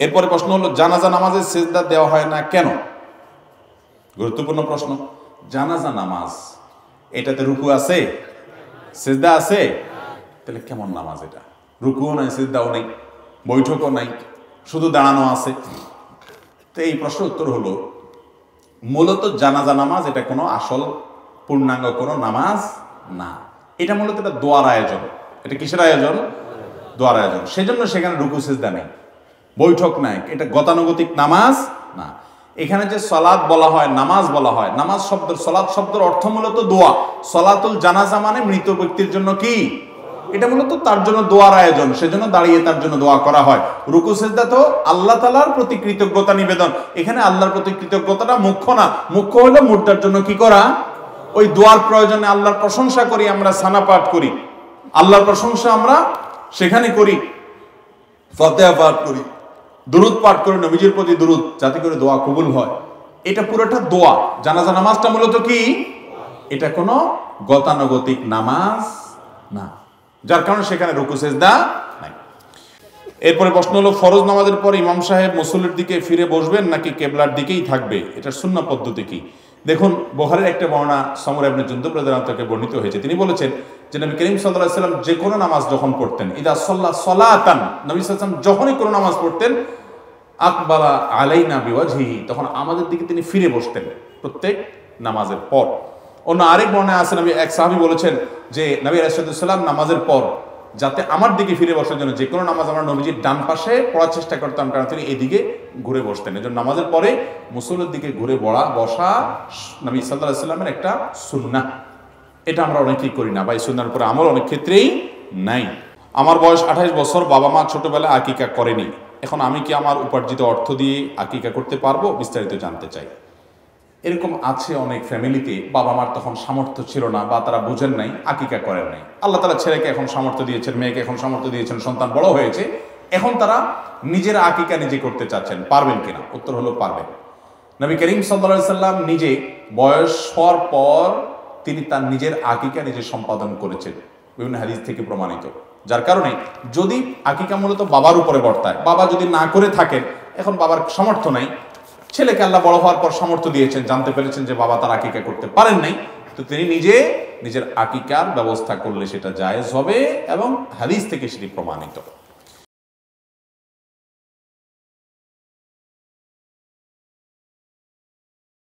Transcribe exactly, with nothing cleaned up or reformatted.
এরপরে প্রশ্ন হলো জানাজা নামাজে সিজদা দেওয়া হয় না কেন? গুরুত্বপূর্ণ প্রশ্ন। জানাজা নামাজ এটাতে রুকু আছে, সিজদা আছে, তাহলে কেমন নামাজ এটা? রুকুও নাই, সিজদাও নেই, বৈঠকও নাই, শুধু দাঁড়ানো আছে। তো এই প্রশ্ন উত্তর হলো মূলত জানাজা নামাজ এটা কোনো আসল পূর্ণাঙ্গ কোনো নামাজ না। এটা মূলত এটা দোয়ার আয়োজন। এটা কিসের আয়োজন? দোয়ার আয়োজন। সেজন্য সেখানে রুকু সিজদা নেই, বৈঠক নাই, এটা গতানুগতিক নামাজ না। এখানে যে সলাত বলা হয়, নামাজ বলা হয়, নামাজ শব্দ, সলাত শব্দের অর্থ মূলত দোয়া। সলাতুল জানাজা মানে মৃত ব্যক্তির জন্য কি? এটা মূলত তার জন্য দোয়ার আয়োজন, সেজন্য দাঁড়িয়ে তার জন্য দোয়া করা হয়। রুকু সিজদা তো আল্লাহ তাআলার প্রতি কৃতজ্ঞতা নিবেদন। এখানে আল্লাহর প্রতি কৃতজ্ঞতাটা মুখ্য না, মুখ্য হলো মুর্দার জন্য কি করা? ওই দোয়ার প্রয়োজনে আল্লাহর প্রশংসা করি, আমরা সানা পাঠ করি, আল্লাহর প্রশংসা আমরা সেখানে করি, ফাতিহা পাঠ করি, দুরূদ পাঠ করি, নবীজির প্রতি দুরূদ, যাতে করে দোয়া কবুল হয়। এটা পুরোটা দোয়া। জানাজা নামাজটা মূলত কি? এটা কোনো গতানুগতিক নামাজ না, যার কারণে সেখানে রুকু সিজদা নাই। এরপরে প্রশ্ন হলো ফরজ নামাজের পর ইমাম সাহেব মুসল্লির দিকে ফিরে বসবেন নাকি কেবলার দিকেই থাকবে? এটার সুন্নাহ পদ্ধতি কি? দেখুন, বুখারীর একটা বর্ণনা সমর ইবনে জুনদুব রাদিয়াল্লাহু আনহু থেকে বর্ণিত হয়েছে। তিনি বলেছেন যে নবী করিম সাল্লাল্লাহু আলাইহি ওয়াসাল্লাম যে কোনো নামাজ যখন পড়তেন, ইদা সাল্লা সালাতান, নবী সাল্লাল্লাহু আলাইহি ওয়াসাল্লাম যখনই কোনো নামাজ পড়তেন, আকবালা আলাইনা বিওয়াজহিহি, তখন আমাদের দিকে তিনি ফিরে বসতেন প্রত্যেক নামাজের পর। অন্য আরেক বর্ণনায় আছে, নবী এক সাহাবী বলেছেন যে নবী আলাইহিস সালাম নামাজের পর যাতে আমার দিকে ফিরে বসার জন্য যে কোনো নামাজ আমরা নবীজির ডান পাশে পড়ার চেষ্টা করতাম, কারণ তিনি এদিকে ঘুরে বসতেন। এজন্য নামাজের পরে মুসল্লির দিকে ঘুরে বড়া বসা নবী সাল্লাল্লাহু আলাইহি ওয়াসাল্লামের একটা সুন্নাহ। এটা আমরা অনেকেই করি না, বা এই সুন্নাহর উপরে আমল অনেক ক্ষেত্রেই নাই। আমার বয়স আঠাইশ বছর, বাবা মা ছোটবেলায় আকিকা করেনি, এখন আমি কি আমার উপার্জিত অর্থ দিয়ে আকিকা করতে পারবো? বিস্তারিত জানতে চাই। এরকম আছে অনেক ফ্যামিলিতে, বাবা মার তখন সামর্থ্য ছিল না বা তারা বুঝেন নাই, আকিকা করেন নাই। আল্লাহ তাআলা ছেলেকে এখন সামর্থ্য দিয়েছেন, মেয়েকে এখন সামর্থ্য দিয়েছেন, সন্তান বড় হয়েছে, এখন তারা নিজের আকিকা নিজে করতে চাচ্ছেন। পারবেন কিনা? উত্তর হলো পারবেন। নবী করিম সাল্লাল্লাহু আলাইহি সাল্লাম নিজে বয়স হওয়ার পর তিনি তার নিজের আকিকা নিজে সম্পাদন করেছেন, বিভিন্ন হাদিস থেকে প্রমাণিত। যার কারণে যদি আকিকা মূলত বাবার উপরে বর্তায়, বাবা যদি না করে থাকেন, এখন বাবার সামর্থ্য নাই, ছেলেকে আল্লাহ বড় হওয়ার পর সামর্থ্য দিয়েছেন, জানতে পেরেছেন যে বাবা তার আকিকা করতে পারেন নাই, তো তিনি নিজে নিজের আকিকার ব্যবস্থা করলে সেটা জায়েজ হবে এবং হাদিস থেকে সেটি প্রমাণিত।